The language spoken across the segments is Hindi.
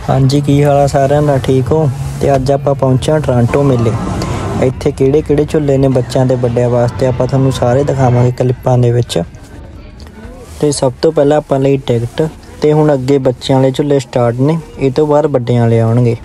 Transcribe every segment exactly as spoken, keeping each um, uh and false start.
हाँ जी, की हाल आ सारिਆਂ ਦਾ? ठीक हो? तो अज आप पहुँचे टोरंटो मेले। इत्थे किहड़े किहड़े झूले ने बच्चों के बड़िया वास्ते आप तुहानूं सारे दिखावांगे क्लिपां दे विच। ते सब तो पहला आपां लई टिकट ते हुण अगे बच्चों वाले झूले स्टार्ट ने, इह तों बाद वड्डियां वाले आउणगे।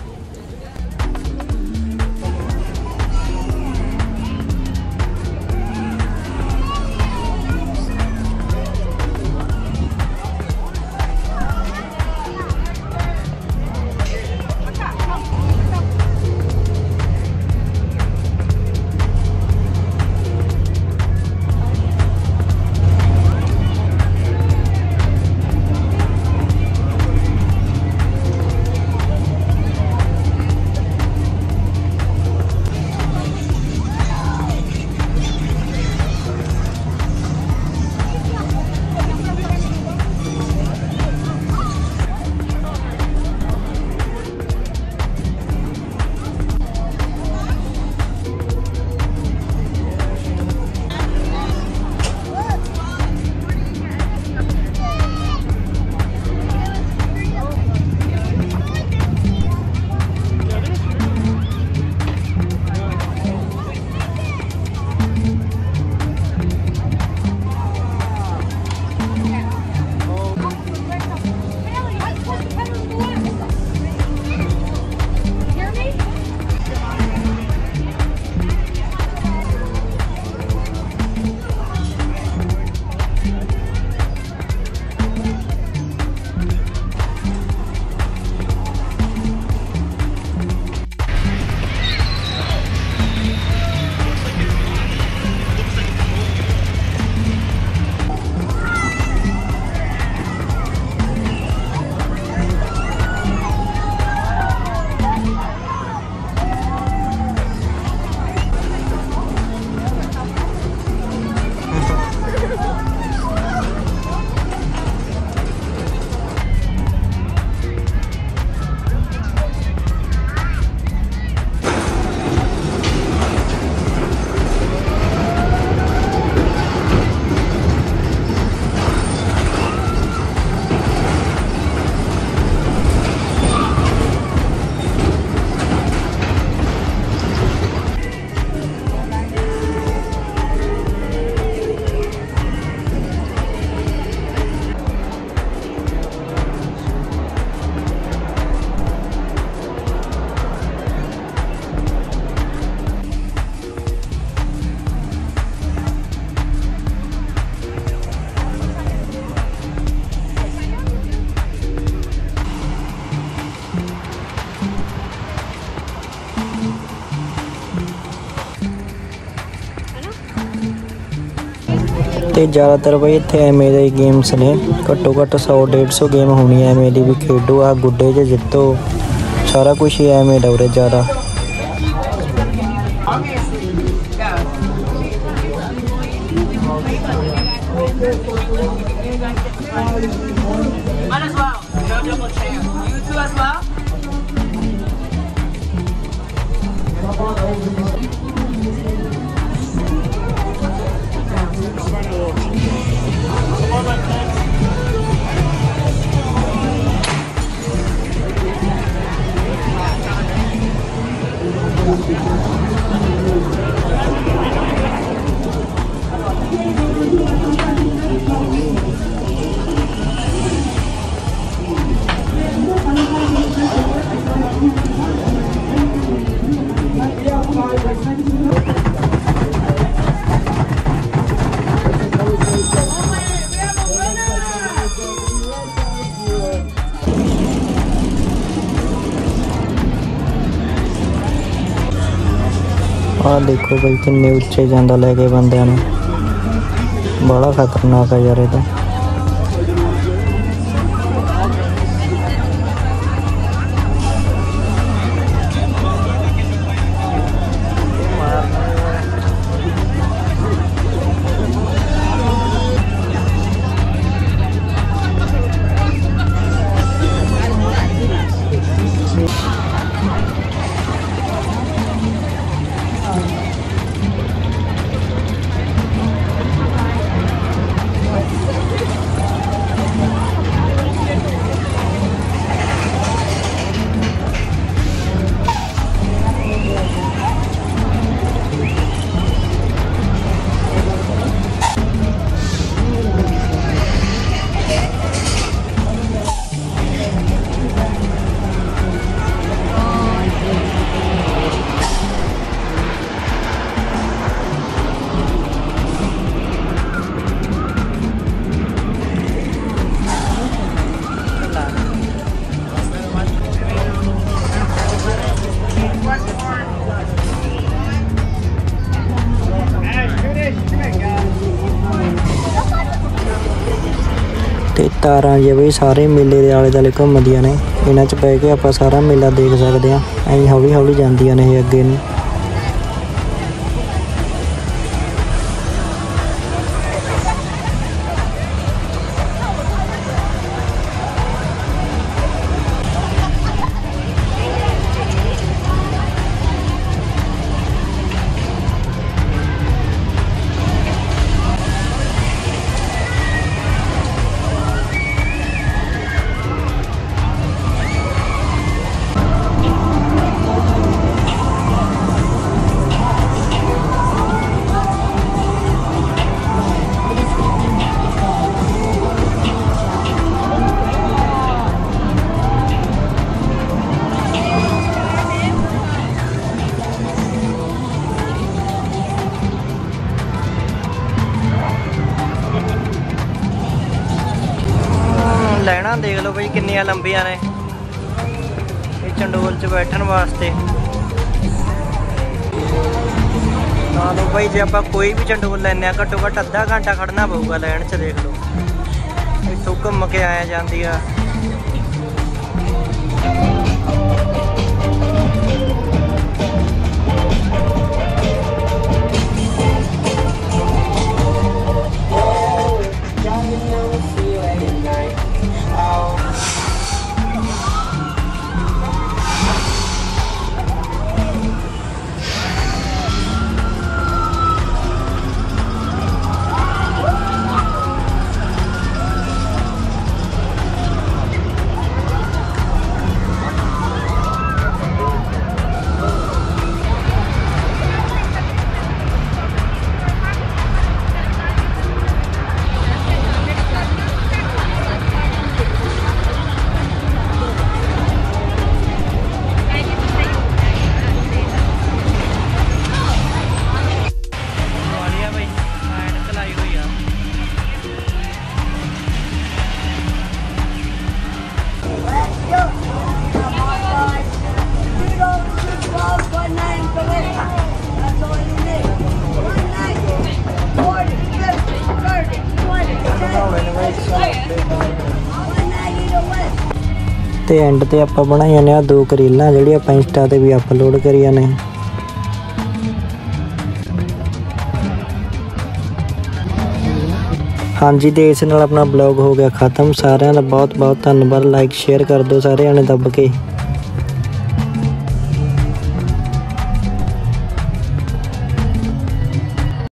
ते ज़्यादातर बई इत्थे एवें दे गेम्स ने, घट्टो घट्ट सौ डेढ़ सौ गेम होनी है एवें दी भी। खेडो आ गुड्डे च जित्तो, सारा कुछ ही एवें डवरे ज़्यादा। आ देखो भाई किन्ने उच्चे जांदा लेके बंदियां नूं, बड़ा खतरनाक है यार ये तो। ਤੇ ਤਾਰਾਂ ਜਿਹੀਆਂ ਬਈ ਸਾਰੇ ਮੇਲੇ ਦੇ ਆਲੇ ਦੁਆਲੇ ਘੁੰਮਦੀਆਂ ਨੇ। ਇਹਨਾਂ 'ਚ ਬਹਿ ਕੇ ਆਪਾਂ ਸਾਰਾ ਮੇਲਾ ਦੇਖ ਸਕਦੇ ਹਾਂ। ਐਂ ਹੌਲੀ ਹੌਲੀ ਜਾਂਦੀਆਂ ਨੇ ਇਹ ਅੱਗੇ ਨੂੰ। लाइना देख लो भाई किन्नियां लंबियां ने चंडोल च बैठन वास्ते। ना लो भाई जे आप कोई भी चंडोल लैने घट्टो घट्ट अद्धा घंटा खड़ना पऊगा लाइन च। देख लो इत्थों घूम के आया जाती है। ਤੇ ਐਂਡ ਤੇ ਆਪਾਂ ਬਣਾਈਆਂ ਨੇ ਆ ਦੋ ਕਰੀਲਾਂ ਜਿਹੜੀਆਂ ਆਪਾਂ ਇੰਸਟਾ ਤੇ ਵੀ ਅਪਲੋਡ ਕਰੀਆਂ ਨੇ। ਹਾਂਜੀ ਤੇ ਇਸ ਨਾਲ ਆਪਣਾ ਬਲੌਗ ਹੋ ਗਿਆ ਖਤਮ। ਸਾਰਿਆਂ ਦਾ ਬਹੁਤ ਬਹੁਤ ਧੰਨਵਾਦ। ਲਾਈਕ ਸ਼ੇਅਰ ਕਰ ਦਿਓ ਸਾਰੇ ਜਣੇ ਦੱਬ ਕੇ।